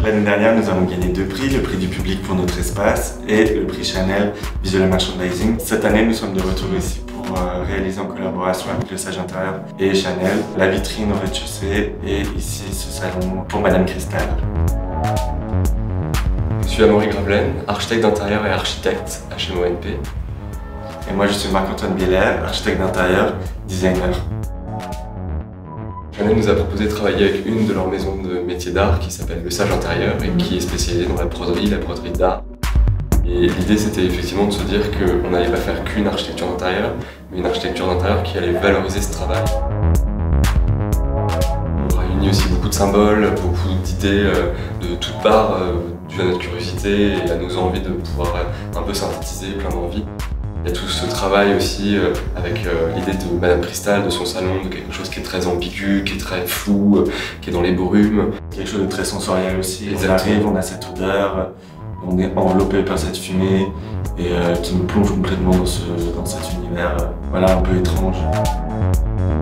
L'année dernière, nous avons gagné 2 prix, le prix du public pour notre espace et le prix Chanel Visual Merchandising. Cette année, nous sommes de retour ici pour réaliser en collaboration avec le Sage Intérieur et Chanel la vitrine au rez-de-chaussée et ici ce salon pour Madame Cristal. Je suis Amaury Gravelaine, architecte d'intérieur et architecte à chez MONP. Et moi je suis Marc-Antoine Bieler, architecte d'intérieur, designer. Chanel nous a proposé de travailler avec une de leurs maisons de métiers d'art qui s'appelle le Sage Intérieur et qui est spécialisée dans la broderie d'art. Et l'idée c'était effectivement de se dire qu'on n'allait pas faire qu'une architecture d'intérieur, mais une architecture d'intérieur qui allait valoriser ce travail. On réunit aussi beaucoup de symboles, beaucoup d'idées de toutes parts, dues à notre curiosité et à nos envies de pouvoir un peu synthétiser plein d'envies. Il y a tout ce travail aussi avec l'idée de Madame Cristal, de son salon, de quelque chose qui est très ambigu, qui est très flou, qui est dans les brumes. Quelque chose de très sensoriel aussi. Exactement. On arrive, on a cette odeur, on est enveloppé par cette fumée et qui nous plonge complètement dans cet univers voilà, un peu étrange.